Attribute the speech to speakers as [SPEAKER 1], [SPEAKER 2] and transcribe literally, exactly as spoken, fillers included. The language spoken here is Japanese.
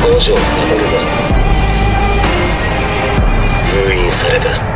[SPEAKER 1] 五条悟が封印された。